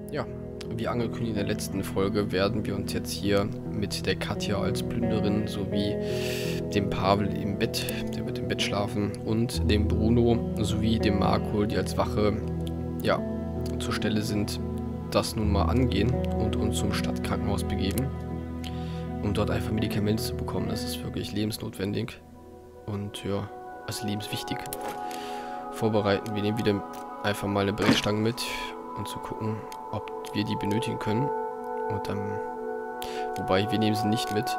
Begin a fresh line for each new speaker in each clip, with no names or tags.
Ja, wie angekündigt in der letzten Folge werden wir uns jetzt hier mit der Katja als Plünderin sowie dem Pavel im Bett, der wird im Bett schlafen, und dem Bruno sowie dem Marco, die als Wache, ja, zur Stelle sind, das nun mal angehen und uns zum Stadtkrankenhaus begeben, um dort einfach Medikamente zu bekommen. Das ist wirklich lebensnotwendig und ja, also lebenswichtig. Vorbereiten, wir nehmen wieder einfach mal eine Brechstange mit, um zu gucken, ob wir die benötigen können. Und dann, wobei, wir nehmen sie nicht mit.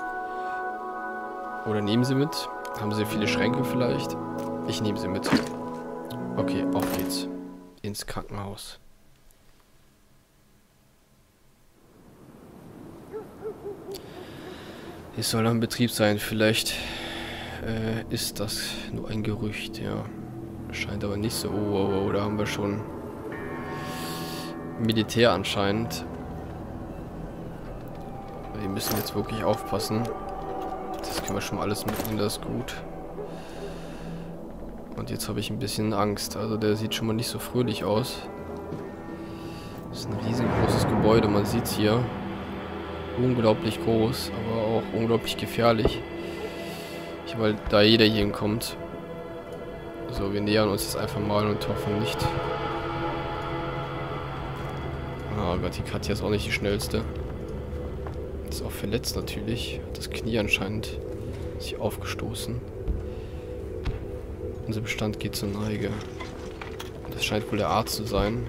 Oder nehmen sie mit? Haben sie viele Schränke vielleicht? Ich nehme sie mit. Okay, auf geht's. Ins Krankenhaus. Es soll ein Betrieb sein. Vielleicht ist das nur ein Gerücht, ja. Scheint aber nicht so. Oh, da haben wir schon Militär anscheinend. Wir müssen jetzt wirklich aufpassen. Das können wir schon mal alles mitnehmen, das ist gut. Und jetzt habe ich ein bisschen Angst. Also der sieht schon mal nicht so fröhlich aus. Das ist ein riesengroßes Gebäude, man sieht es hier. Unglaublich groß, aber auch unglaublich gefährlich. Weil da jeder hier hinkommt. So, wir nähern uns jetzt einfach mal und hoffen nicht. Oh Gott, die Katja ist auch nicht die schnellste. Ist auch verletzt natürlich. Hat das Knie anscheinend sich aufgestoßen. Unser Bestand geht zur Neige. Das scheint wohl der Arzt zu sein.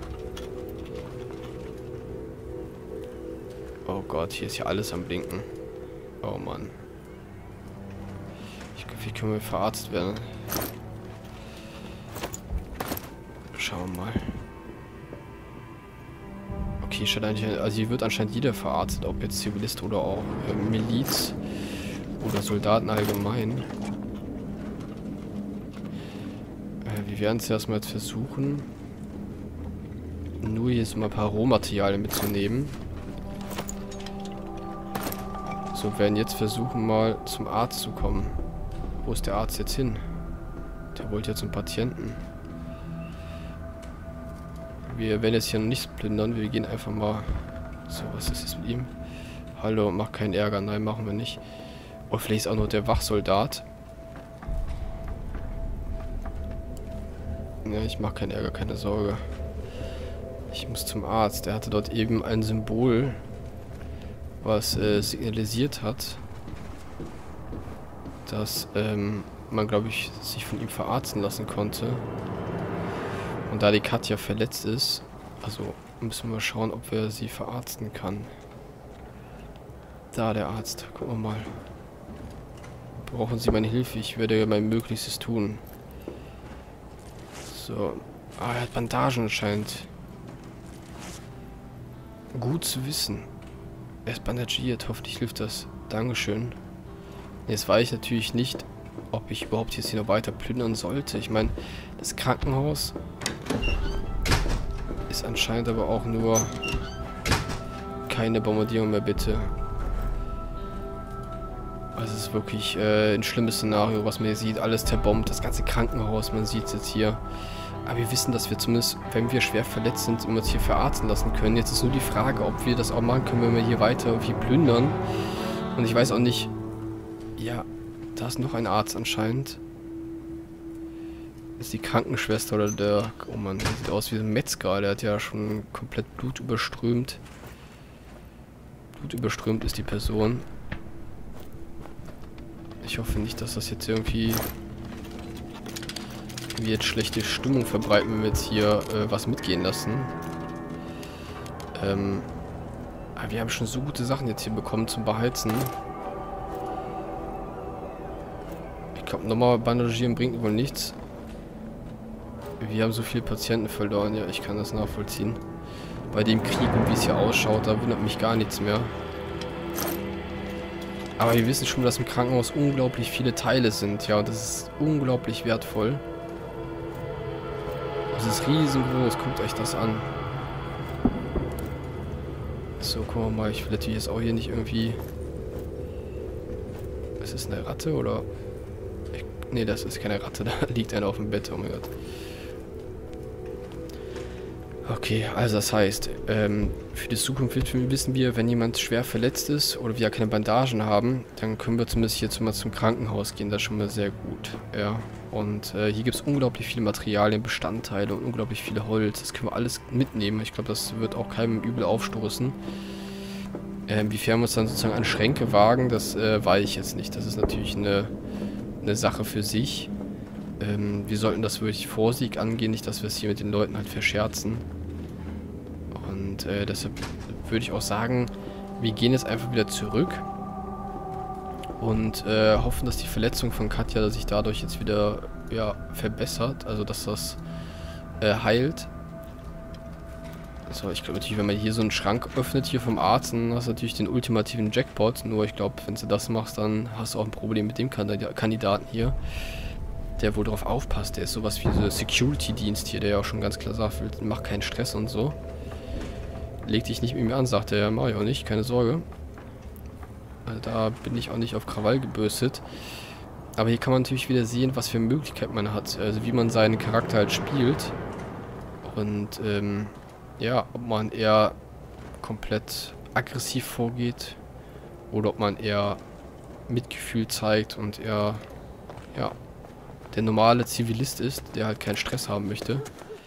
Oh Gott, hier ist ja alles am Blinken. Oh Mann. Wie können wir verarztet werden? Schauen wir mal. Okay, also hier wird anscheinend jeder verarztet, ob jetzt Zivilist oder auch Miliz oder Soldaten allgemein. Wir werden es erstmal jetzt versuchen, nur hier so mal ein paar Rohmaterialien mitzunehmen. So, wir werden jetzt versuchen, mal zum Arzt zu kommen. Wo ist der Arzt jetzt hin? Der wollte ja zum Patienten. Wir werden jetzt hier noch nichts plündern. Wir gehen einfach mal... So, was ist jetzt mit ihm? Hallo, mach keinen Ärger. Nein, machen wir nicht. Oder vielleicht ist auch noch der Wachsoldat. Ja, ich mach keinen Ärger, keine Sorge. Ich muss zum Arzt. Der hatte dort eben ein Symbol, was signalisiert hat, dass man, glaube ich, sich von ihm verarzten lassen konnte. Und da die Katja verletzt ist, also müssen wir schauen, ob wir sie verarzten kann. Da, der Arzt. Gucken wir mal. Brauchen Sie meine Hilfe? Ich werde mein Möglichstes tun. So. Ah, er hat Bandagen anscheinend. Gut zu wissen. Er ist bandagiert. Hoffentlich hilft das. Dankeschön. Jetzt weiß ich natürlich nicht, ob ich überhaupt jetzt hier noch weiter plündern sollte. Ich meine, das Krankenhaus ist anscheinend aber auch nur keine Bombardierung mehr, bitte. Also es ist wirklich ein schlimmes Szenario, was man hier sieht. Alles zerbombt, das ganze Krankenhaus, man sieht es jetzt hier. Aber wir wissen, dass wir zumindest, wenn wir schwer verletzt sind, uns hier verarzten lassen können. Jetzt ist nur die Frage, ob wir das auch machen können, wenn wir hier weiter irgendwie plündern. Und ich weiß auch nicht... Ja, da ist noch ein Arzt anscheinend. Das ist die Krankenschwester oder der... Oh Mann, der sieht aus wie ein Metzger. Der hat ja schon komplett blutüberströmt. Blutüberströmt ist die Person. Ich hoffe nicht, dass das jetzt irgendwie... wie jetzt schlechte Stimmung verbreiten, wenn wir jetzt hier was mitgehen lassen. Aber wir haben schon so gute Sachen jetzt hier bekommen zum Beheizen. Ich glaube, nochmal bandagieren bringt wohl nichts. Wir haben so viele Patienten verloren. Ja, ich kann das nachvollziehen. Bei dem Krieg und wie es hier ausschaut, da wundert mich gar nichts mehr. Aber wir wissen schon, dass im Krankenhaus unglaublich viele Teile sind. Ja, und das ist unglaublich wertvoll. Das ist riesengroß. Guckt euch das an. So, gucken wir mal. Ich will natürlich jetzt auch hier nicht irgendwie... Ist das eine Ratte oder... Nee, das ist keine Ratte, da liegt einer auf dem Bett, oh mein Gott. Okay, also das heißt, für die Zukunft wissen wir, wenn jemand schwer verletzt ist oder wir keine Bandagen haben, dann können wir zumindest jetzt mal zum Krankenhaus gehen. Das ist schon mal sehr gut. Ja, und hier gibt es unglaublich viele Materialien, Bestandteile und unglaublich viele Holz. Das können wir alles mitnehmen. Ich glaube, das wird auch keinem übel aufstoßen. Inwiefern wir uns dann sozusagen an Schränke wagen, das weiß ich jetzt nicht. Das ist natürlich eine Sache für sich. Wir sollten das wirklich vorsichtig angehen, nicht, dass wir es hier mit den Leuten halt verscherzen. Und deshalb würde ich auch sagen, wir gehen jetzt einfach wieder zurück und hoffen, dass die Verletzung von Katja sich dadurch jetzt wieder verbessert, also dass das heilt. So, ich glaube natürlich, wenn man hier so einen Schrank öffnet hier vom Arzt, dann hast du natürlich den ultimativen Jackpot. Nur ich glaube, wenn du das machst, dann hast du auch ein Problem mit dem Kandidaten hier, der wohl drauf aufpasst. Der ist sowas wie so Security-Dienst hier, der ja auch schon ganz klar sagt, mach keinen Stress und so. Leg dich nicht mit mir an, sagt er. Ja, mach ich auch nicht, keine Sorge. Also da bin ich auch nicht auf Krawall gebürstet. Aber hier kann man natürlich wieder sehen, was für Möglichkeiten man hat. Also wie man seinen Charakter halt spielt. Und ja, ob man eher komplett aggressiv vorgeht oder ob man eher Mitgefühl zeigt und eher, ja, der normale Zivilist ist, der halt keinen Stress haben möchte.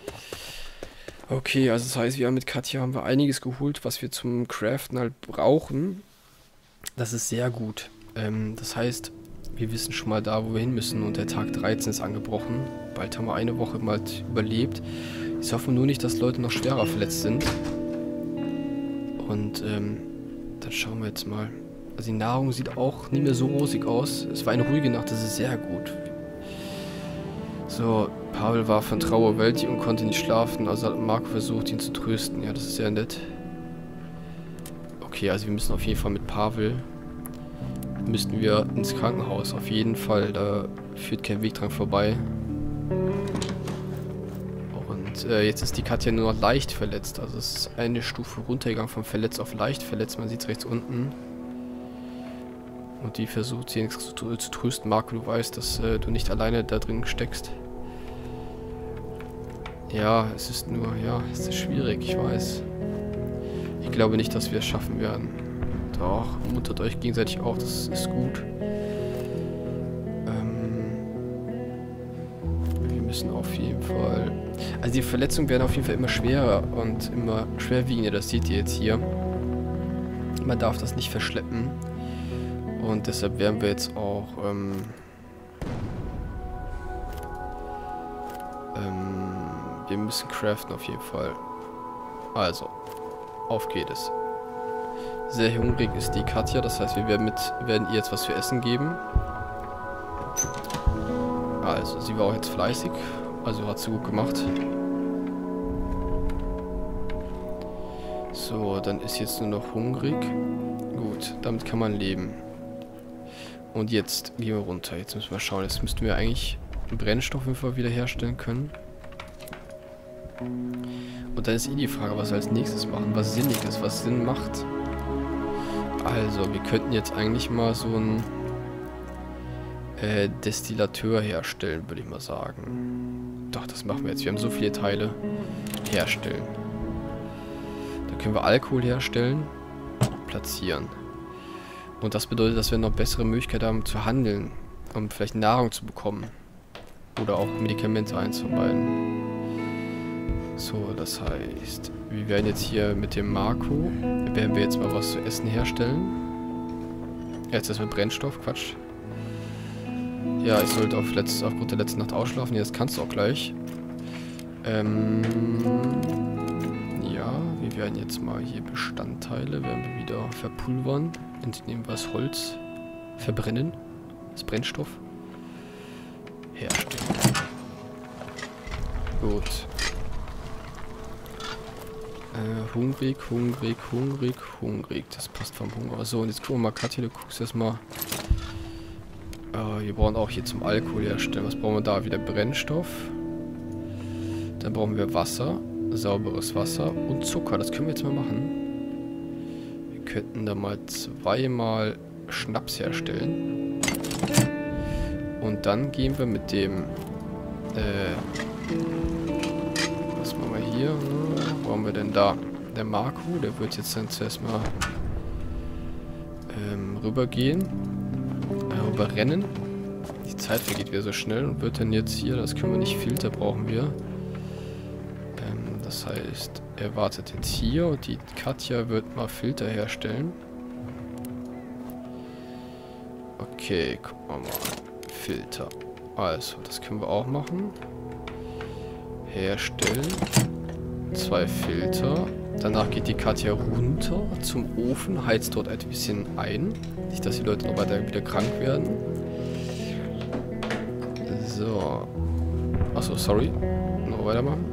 Okay, also das heißt, mit Katja haben wir einiges geholt, was wir zum Craften halt brauchen. Das ist sehr gut. Das heißt, wir wissen schon mal da, wo wir hin müssen und der Tag 13 ist angebrochen. Bald haben wir eine Woche mal überlebt. Ich hoffe nur nicht, dass Leute noch schwerer verletzt sind. Und dann schauen wir jetzt mal. Also die Nahrung sieht auch nicht mehr so rosig aus. Es war eine ruhige Nacht, das ist sehr gut. So, Pavel war von Trauer überwältigt und konnte nicht schlafen. Also hat Marco versucht, ihn zu trösten. Ja, das ist sehr nett. Okay, also wir müssen auf jeden Fall mit Pavel müssten wir ins Krankenhaus. Auf jeden Fall, da führt kein Weg dran vorbei. Jetzt ist die Katja nur noch leicht verletzt. Also es ist eine Stufe runtergegangen von verletzt auf leicht verletzt. Man sieht es rechts unten. Und die versucht sie zu trösten. Marco, du weißt, dass du nicht alleine da drin steckst. Ja, es ist nur, ja, es ist schwierig, ich weiß. Ich glaube nicht, dass wir es schaffen werden. Doch, muntert euch gegenseitig auf, das ist gut. Wir müssen auf jeden Fall... Also die Verletzungen werden auf jeden Fall immer schwerer und immer schwerwiegender, das seht ihr jetzt hier. Man darf das nicht verschleppen. Und deshalb werden wir jetzt auch wir müssen craften auf jeden Fall. Also, auf geht es. Sehr hungrig ist die Katja, das heißt, wir werden ihr jetzt was zu essen geben. Also, sie war auch jetzt fleißig, also hat sie gut gemacht. So, dann ist jetzt nur noch hungrig. Gut, damit kann man leben. Und jetzt gehen wir runter. Jetzt müssen wir schauen. Jetzt müssten wir eigentlich Brennstoff wieder herstellen können. Und dann ist die Frage, was wir als nächstes machen. Was sinnig ist, was Sinn macht. Also, wir könnten jetzt eigentlich mal so einen Destillateur herstellen, würde ich mal sagen. Doch, das machen wir jetzt. Wir haben so viele Teile. Herstellen. Da können wir Alkohol herstellen. Platzieren. Und das bedeutet, dass wir noch bessere Möglichkeiten haben zu handeln, um vielleicht Nahrung zu bekommen. Oder auch Medikamente, eins von beiden. So, das heißt, wir werden jetzt hier mit dem Marco, werden wir jetzt mal was zu essen herstellen. Jetzt ist mit Brennstoff, Quatsch. Ja, ich sollte aufgrund der letzten Nacht ausschlafen. Ja, das kannst du auch gleich. Ja, wir werden jetzt mal hier Bestandteile, werden wir wieder verpulvern, indem wir das Holz verbrennen, das Brennstoff herstellen. Gut. Hungrig. Das passt vom Hunger. So, und jetzt gucken wir mal, Katja, du guckst erstmal. Wir brauchen auch hier zum Alkohol herstellen. Was brauchen wir da? Wieder Brennstoff. Dann brauchen wir Wasser. Sauberes Wasser und Zucker. Das können wir jetzt mal machen. Wir könnten da mal zweimal Schnaps herstellen. Und dann gehen wir mit dem... was machen wir hier? Wo haben wir denn da? Der Marco, der wird jetzt dann zuerst mal rübergehen. Rüberrennen. Die Zeit vergeht wieder so schnell und wird dann jetzt hier, das können wir nicht, Filter brauchen wir. Das heißt, er wartet jetzt hier und die Katja wird mal Filter herstellen. Okay, gucken wir mal. Filter. Also, das können wir auch machen. Herstellen. 2 Filter. Danach geht die Katja runter zum Ofen, heizt dort ein bisschen ein. Nicht, dass die Leute noch weiter wieder krank werden. So. Achso, sorry. Noch weitermachen.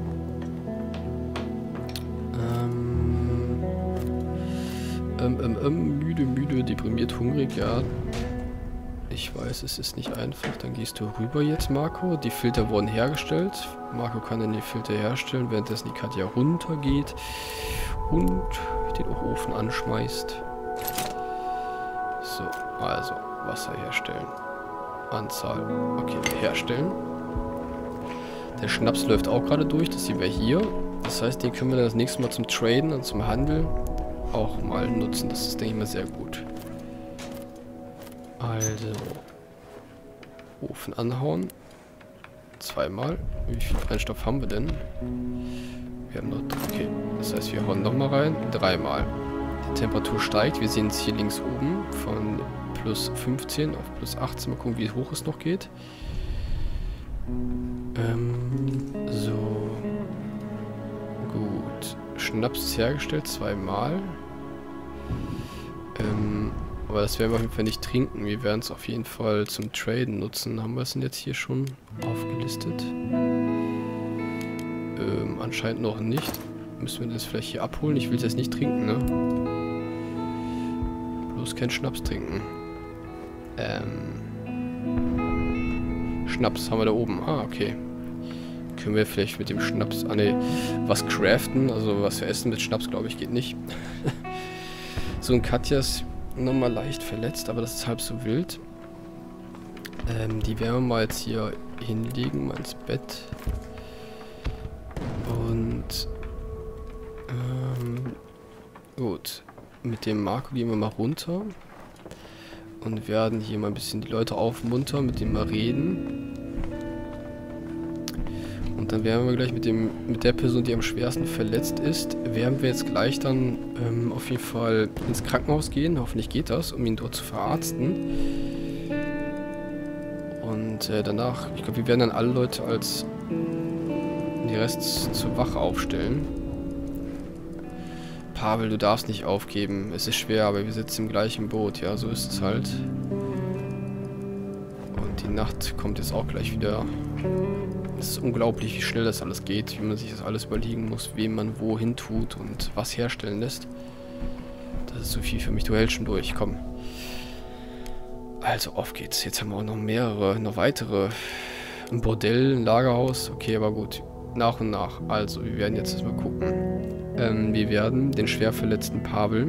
Müde, deprimiert, hungrig, ja. Ich weiß, es ist nicht einfach. Dann gehst du rüber jetzt, Marco. Die Filter wurden hergestellt. Marco kann dann die Filter herstellen, währenddessen die Katja runtergeht und den Ofen anschmeißt. So, also Wasser herstellen. Anzahl. Okay, herstellen. Der Schnaps läuft auch gerade durch. Das sehen wir hier. Das heißt, den können wir dann das nächste Mal zum Traden und zum Handeln auch mal nutzen. Das ist, denke ich mal, sehr gut. Also, Ofen anhauen. 2-mal. Wie viel Brennstoff haben wir denn? Wir haben noch... Okay, das heißt, wir hauen nochmal rein. 3-mal. Die Temperatur steigt. Wir sehen es hier links oben. Von plus 15 auf plus 18. Mal gucken, wie hoch es noch geht. So. Gut. Schnaps ist hergestellt. 2-mal. Aber das werden wir auf jeden Fall nicht trinken. Wir werden es auf jeden Fall zum Traden nutzen. Haben wir es denn jetzt hier schon aufgelistet? Anscheinend noch nicht. Müssen wir das vielleicht hier abholen? Ich will es jetzt nicht trinken, ne? Bloß kein Schnaps trinken. Schnaps haben wir da oben. Ah, okay. Können wir vielleicht mit dem Schnaps... Ah, ne. Was craften? Also was wir essen mit Schnaps, glaube ich, geht nicht. So ein Katjas... nochmal leicht verletzt, aber das ist halb so wild. Die werden wir mal jetzt hier hinlegen, mal ins Bett. Und gut. Mit dem Marco gehen wir mal runter. Und werden hier mal ein bisschen die Leute aufmuntern, mit denen mal reden. Und dann werden wir gleich mit der Person, die am schwersten verletzt ist, werden wir jetzt gleich dann auf jeden Fall ins Krankenhaus gehen. Hoffentlich geht das, um ihn dort zu verarzten. Und danach, ich glaube, wir werden dann alle Leute als die Rest zur Wache aufstellen. Pavel, du darfst nicht aufgeben. Es ist schwer, aber wir sitzen im gleichen Boot. Ja, so ist es halt. Und die Nacht kommt jetzt auch gleich wieder. Es ist unglaublich, wie schnell das alles geht, wie man sich das alles überlegen muss, wem man wohin tut und was herstellen lässt. Das ist so viel für mich. Du hältst schon durch, komm. Also, auf geht's. Jetzt haben wir auch noch weitere. Ein Bordell, ein Lagerhaus. Okay, aber gut. Nach und nach. Also, wir werden jetzt erstmal gucken. Wir werden den schwer verletzten Pavel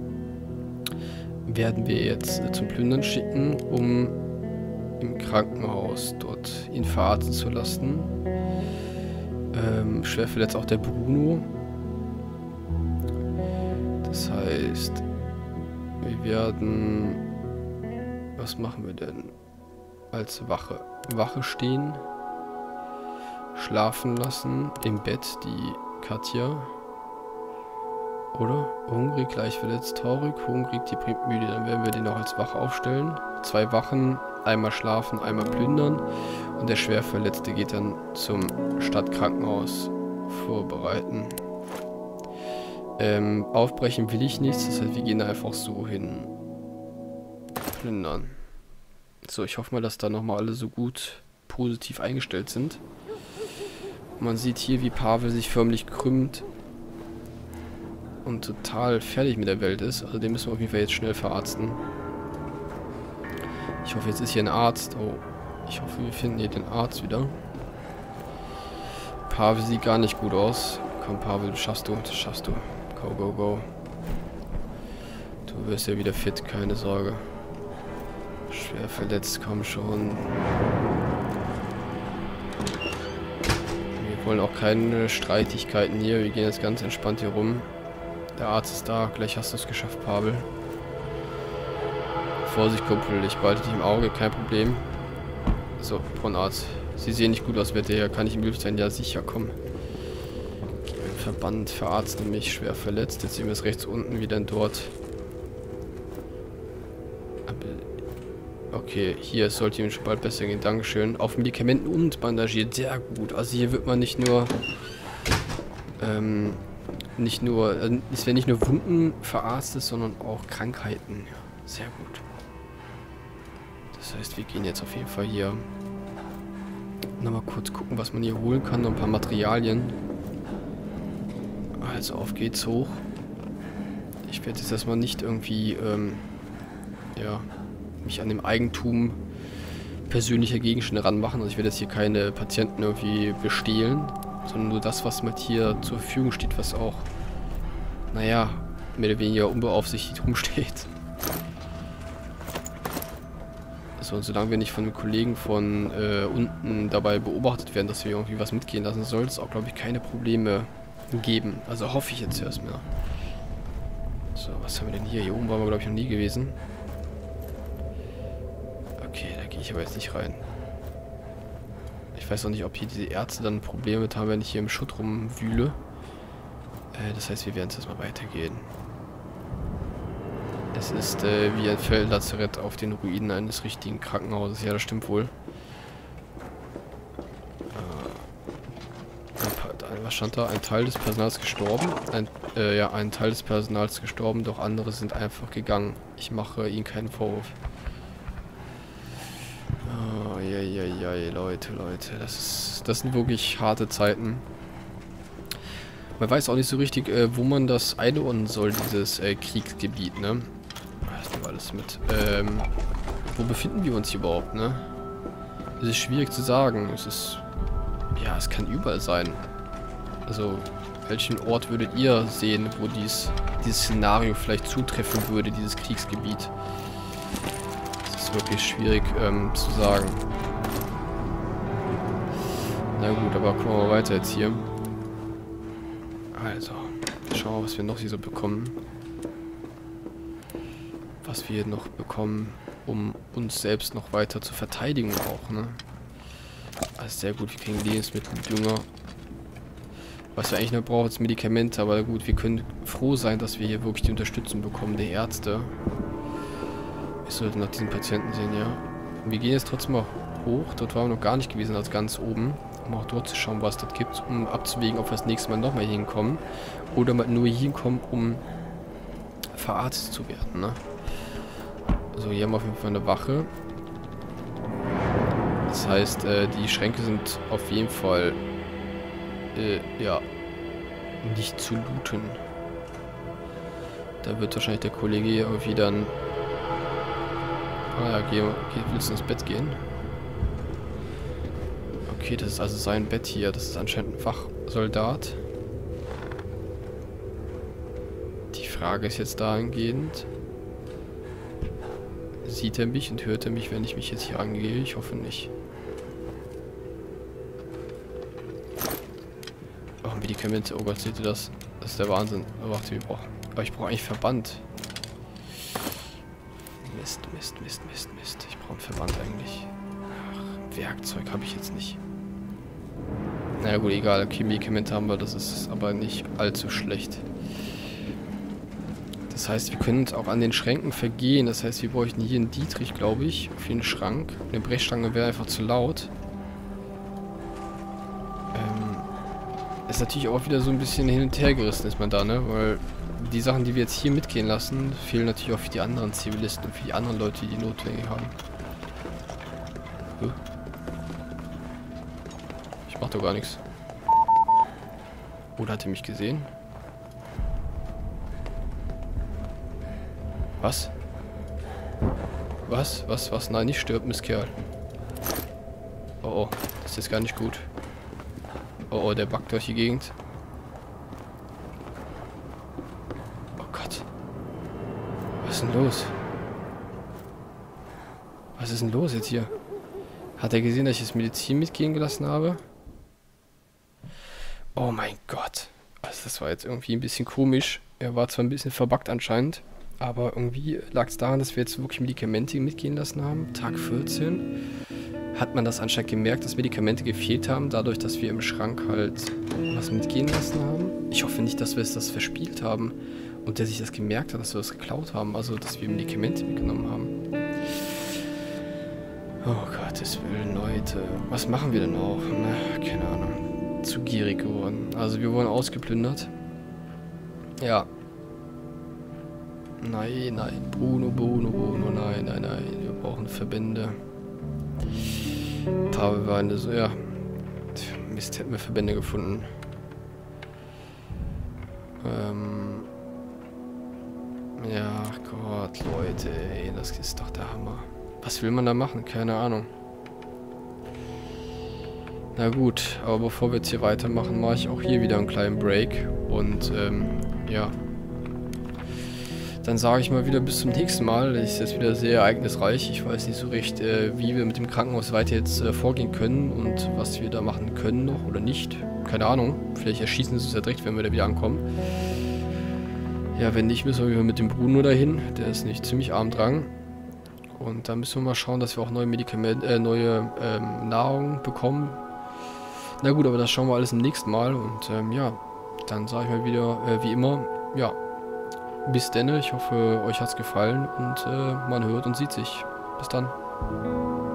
werden wir jetzt zum Plündern schicken, um im Krankenhaus dort ihn verarzten zu lassen. Schwer verletzt auch der Bruno. Das heißt, wir werden... Was machen wir denn? Als Wache. Wache stehen. Schlafen lassen. Im Bett die Katja. Oder? Hungrig, gleich verletzt, traurig. Hungrig, deprimiert, müde. Dann werden wir den auch als Wache aufstellen. 2 Wachen. Einmal schlafen, einmal plündern. Und der Schwerverletzte geht dann zum Stadtkrankenhaus vorbereiten. Aufbrechen will ich nichts. Das heißt, wir gehen da einfach so hin. Plündern. So, ich hoffe mal, dass da nochmal alle so gut positiv eingestellt sind. Man sieht hier, wie Pavel sich förmlich krümmt. Und total fertig mit der Welt ist. Also den müssen wir auf jeden Fall jetzt schnell verarzten. Ich hoffe, jetzt ist hier ein Arzt. Oh, ich hoffe, wir finden hier den Arzt wieder. Pavel sieht gar nicht gut aus. Komm, Pavel, das schaffst du. Das schaffst du. Go, go, go. Du wirst ja wieder fit, keine Sorge. Schwer verletzt, komm schon. Wir wollen auch keine Streitigkeiten hier. Wir gehen jetzt ganz entspannt hier rum. Der Arzt ist da. Gleich hast du es geschafft, Pavel. Vorsicht, Kumpel. Ich behalte dich im Auge. Kein Problem. So, Frauenarzt. Sie sehen nicht gut aus, bitte. Hier kann ich im Hilfe sein? Ja, sicher. Komm. Verband verarztet mich. Schwer verletzt. Jetzt sehen wir es rechts unten. Wie denn dort? Okay, hier sollte ihm schon bald besser gehen. Dankeschön. Auf Medikamenten und bandagiert. Sehr gut. Also hier wird man nicht nur... es werden nicht nur Wunden verarztet, sondern auch Krankheiten. Sehr gut. Das heißt, wir gehen jetzt auf jeden Fall hier nochmal kurz gucken, was man hier holen kann. Noch ein paar Materialien. Also auf geht's hoch. Ich werde jetzt erstmal nicht irgendwie, ja, mich an dem Eigentum persönlicher Gegenstände ranmachen. Also ich werde jetzt hier keine Patienten irgendwie bestehlen, sondern nur das, was mit hier zur Verfügung steht, was auch, naja, mehr oder weniger unbeaufsichtigt rumsteht. So, und solange wir nicht von einem Kollegen von unten dabei beobachtet werden, dass wir irgendwie was mitgehen lassen, soll es auch, glaube ich, keine Probleme geben. Also hoffe ich jetzt erstmal. So, was haben wir denn hier? Hier oben waren wir, glaube ich, noch nie gewesen. Okay, da gehe ich aber jetzt nicht rein. Ich weiß auch nicht, ob hier diese Ärzte dann Probleme mit haben, wenn ich hier im Schutt rumwühle. Das heißt, wir werden jetzt erstmal weitergehen. Es ist wie ein Feldlazarett auf den Ruinen eines richtigen Krankenhauses. Ja, das stimmt wohl. Was stand da? Ein Teil des Personals gestorben. Ja, ein Teil des Personals gestorben, doch andere sind einfach gegangen. Ich mache ihnen keinen Vorwurf. Oh, ja, Leute. Das sind wirklich harte Zeiten. Man weiß auch nicht so richtig, wo man das einordnen soll, dieses Kriegsgebiet, ne? Das nehmen wir alles mit. Wo befinden wir uns hier überhaupt, ne? Es ist schwierig zu sagen. Es ist... Ja, es kann überall sein. Also, welchen Ort würdet ihr sehen, wo dieses Szenario vielleicht zutreffen würde, dieses Kriegsgebiet? Das ist wirklich schwierig zu sagen. Na gut, aber gucken wir mal weiter jetzt hier. Also, schauen wir, was wir noch hier so bekommen. Was wir noch bekommen, um uns selbst noch weiter zu verteidigen auch, ne? Also sehr gut, wir kriegen Lebensmittel, Dünger. Was wir eigentlich noch brauchen, ist Medikamente, aber gut, wir können froh sein, dass wir hier wirklich die Unterstützung bekommen, der Ärzte. Ich sollte nach diesen Patienten sehen, ja. Wir gehen jetzt trotzdem mal hoch, dort waren wir noch gar nicht gewesen, als ganz oben, um auch dort zu schauen, was das gibt, um abzuwägen, ob wir das nächste Mal nochmal hier hinkommen. Oder mal nur hier hinkommen, um verarztet zu werden, ne? So, hier haben wir auf jeden Fall eine Wache. Das heißt, die Schränke sind auf jeden Fall ja, nicht zu looten. Da wird wahrscheinlich der Kollege hier irgendwie dann... Ah ja, willst du ins Bett gehen? Okay, das ist also sein Bett hier. Das ist anscheinend ein Wachsoldat. Die Frage ist jetzt dahingehend... Sieht er mich und hört er mich, wenn ich mich jetzt hier angehe? Ich hoffe nicht. Oh, Medikamente. Oh Gott, seht ihr das? Das ist der Wahnsinn. Oh, warte, aber ich brauche eigentlich Verband. Mist. Ich brauche einen Verband eigentlich. Ach, Werkzeug habe ich jetzt nicht. Naja gut, egal. Okay, Medikamente haben wir. Das ist aber nicht allzu schlecht. Das heißt, wir können uns auch an den Schränken vergehen. Das heißt, wir bräuchten hier einen Dietrich, glaube ich, für den Schrank. Eine Brechstange wäre einfach zu laut. Ist natürlich auch wieder so ein bisschen hin und her gerissen, ist man da, ne? Weil die Sachen, die wir jetzt hier mitgehen lassen, fehlen natürlich auch für die anderen Zivilisten und für die anderen Leute, die notwendig haben. Ich mach doch gar nichts. Oder hat er mich gesehen? Was? Was? Nein, nicht stirb, Mistkerl. Oh, das ist jetzt gar nicht gut. Oh, der backt durch die Gegend. Oh Gott. Was ist denn los? Was ist denn los jetzt hier? Hat er gesehen, dass ich das Medizin mitgehen gelassen habe? Oh mein Gott. Also das war jetzt irgendwie ein bisschen komisch. Er war zwar ein bisschen verbuggt anscheinend, aber irgendwie lag es daran, dass wir jetzt wirklich Medikamente mitgehen lassen haben. Tag 14 hat man das anscheinend gemerkt, dass Medikamente gefehlt haben, dadurch, dass wir im Schrank halt was mitgehen lassen haben. Ich hoffe nicht, dass wir das verspielt haben und der sich das gemerkt hat, dass wir das geklaut haben, also dass wir Medikamente mitgenommen haben. Oh Gottes Willen, Leute. Was machen wir denn auch? Na, keine Ahnung. Zu gierig geworden. Also wir wurden ausgeplündert. Ja. Nein, nein. Bruno, Bruno, Bruno. Nein, nein, nein. Wir brauchen Verbände. Pavelweine, so, ja. Mist, hätten wir Verbände gefunden. Ja, Gott, Leute, ey. Das ist doch der Hammer. Was will man da machen? Keine Ahnung. Na gut, aber bevor wir jetzt hier weitermachen, mache ich auch hier wieder einen kleinen Break. Und, ja. Dann sage ich mal wieder bis zum nächsten Mal. Das ist jetzt wieder sehr ereignisreich. Ich weiß nicht so recht, wie wir mit dem Krankenhaus weiter jetzt vorgehen können und was wir da machen können noch oder nicht. Keine Ahnung. Vielleicht erschießen sie uns ja direkt, wenn wir da wieder ankommen. Ja, wenn nicht, müssen wir wieder mit dem Bruno dahin. Der ist nicht ziemlich arm dran. Und dann müssen wir mal schauen, dass wir auch neue Medikamente, neue Nahrung bekommen. Na gut, aber das schauen wir alles im nächsten Mal. Und ja, dann sage ich mal wieder, wie immer, ja, bis denne. Ich hoffe, euch hat's gefallen und man hört und sieht sich. Bis dann.